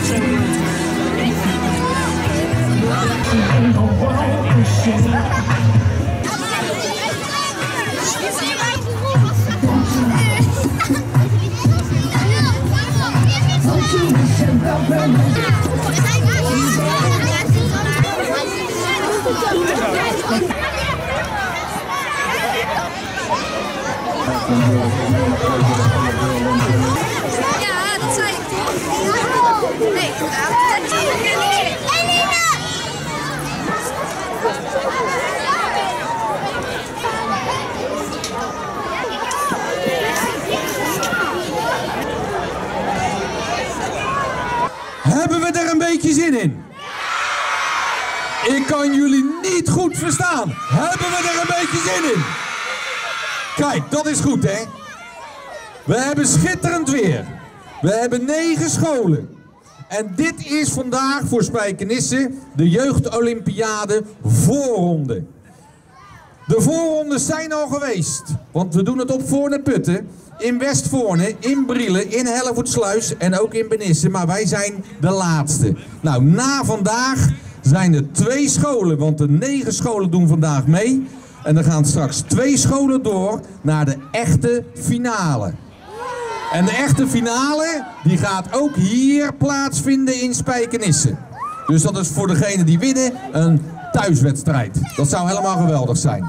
Ja, dat zei ik toch? Nee, dat zie ik niet. Hebben we er een beetje zin in? Ik kan jullie niet goed verstaan. Hebben we er een beetje zin in? Kijk, dat is goed, hè? We hebben schitterend weer. We hebben 9 scholen. En dit is vandaag voor Spijkenisse de Jeugdolympiade voorronde. De voorrondes zijn al geweest. Want we doen het op Voorne-Putten, in Westvoorne, in Brielen, in Hellevoetsluis en ook in Benisse. Maar wij zijn de laatste. Nou, na vandaag zijn er 2 scholen, want de 9 scholen doen vandaag mee. En er gaan straks 2 scholen door naar de echte finale. En de echte finale, die gaat ook hier plaatsvinden in Spijkenisse. Dus dat is voor degene die winnen een thuiswedstrijd. Dat zou helemaal geweldig zijn.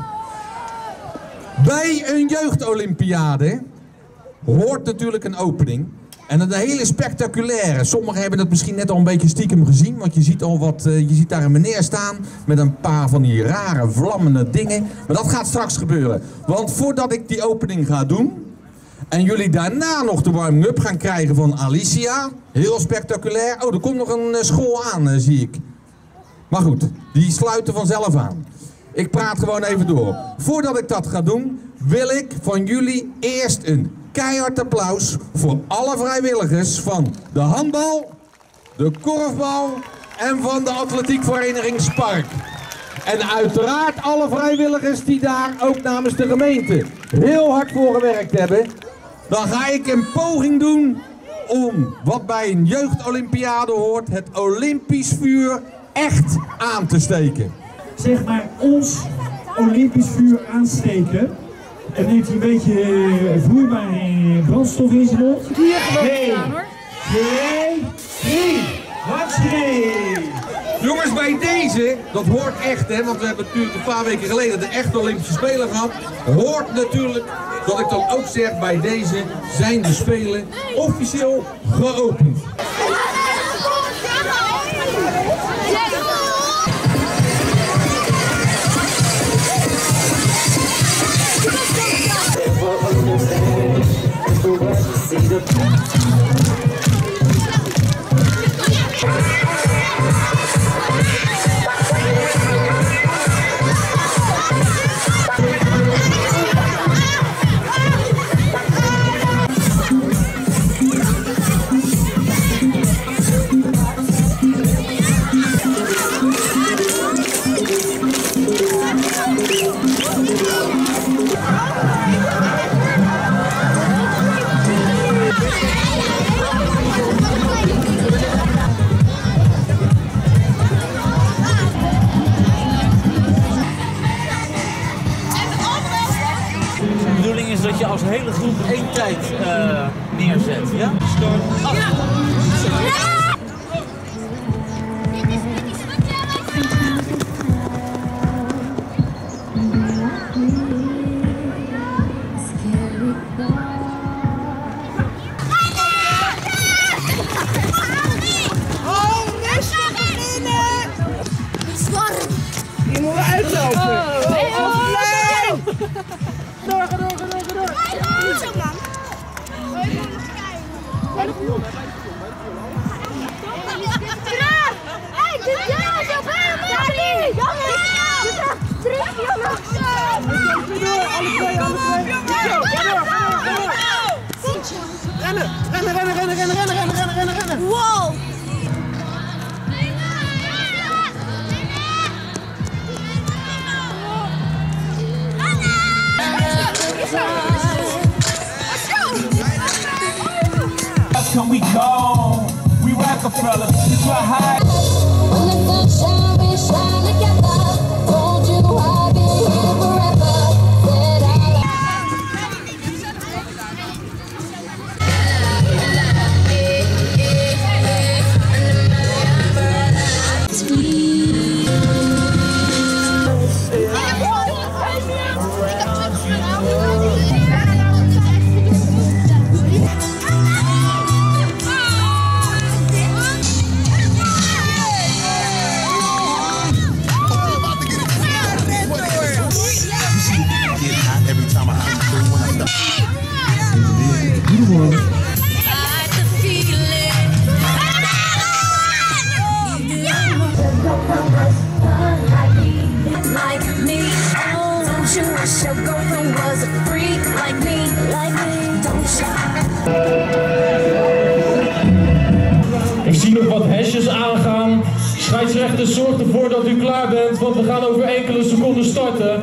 Bij een jeugdolympiade hoort natuurlijk een opening. En een hele spectaculaire. Sommigen hebben het misschien net al een beetje stiekem gezien. Want je ziet al wat, je ziet daar een meneer staan met een paar van die rare vlammende dingen. Maar dat gaat straks gebeuren. Want voordat ik die opening ga doen en jullie daarna nog de warming-up gaan krijgen van Alicia. Heel spectaculair. Oh, er komt nog een school aan, zie ik. Maar goed, die sluiten vanzelf aan. Ik praat gewoon even door. Voordat ik dat ga doen, wil ik van jullie eerst een keihard applaus voor alle vrijwilligers van de handbal, de korfbal en van de atletiekvereniging Spark. En uiteraard alle vrijwilligers die daar ook namens de gemeente heel hard voor gewerkt hebben. Dan ga ik een poging doen om wat bij een jeugdolympiade hoort, het Olympisch vuur echt aan te steken. Zeg maar ons Olympisch vuur aansteken. En neemt hij een beetje vloeibare brandstof in zijn mond. Hier gewoon gedaan, hoor. 2, 3. Hartstikke. Jongens, bij deze, dat hoort echt, hè, want we hebben natuurlijk een paar weken geleden de echte Olympische Spelen gehad. Hoort natuurlijk dat ik dan ook zeg, bij deze zijn de Spelen officieel geopend. De bedoeling is dat je als hele groep 1 tijd neerzet, ja? Start. Ja. Je moet uitlopen. Door. Niet zo lang. Terug! Hé, dit is zo ver! Terug, jongens! Door, alle twee. Rennen. Wow! Can we go? We Rockefeller. It's my high. When the sunshine, we shine together. Told you I'll be here forever. Said Ik zie nog wat hesjes aangaan. Scheidsrechter, zorg ervoor dat u klaar bent, want we gaan over enkele seconden starten.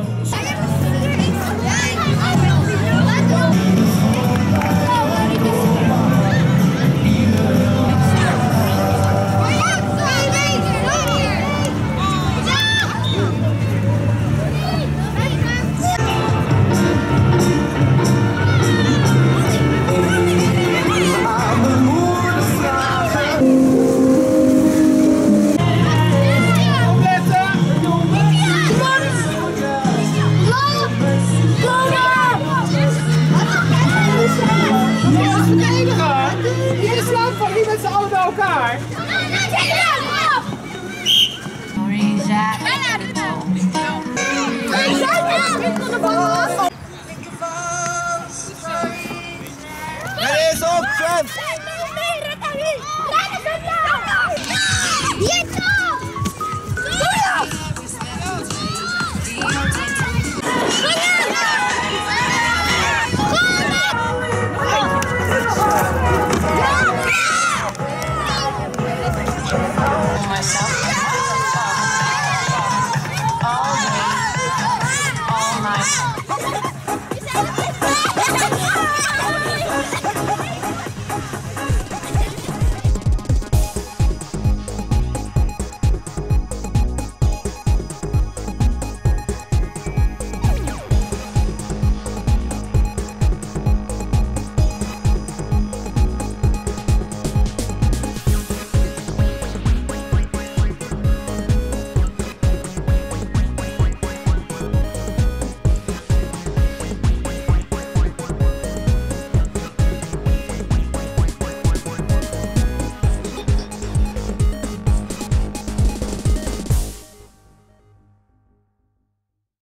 Er is op,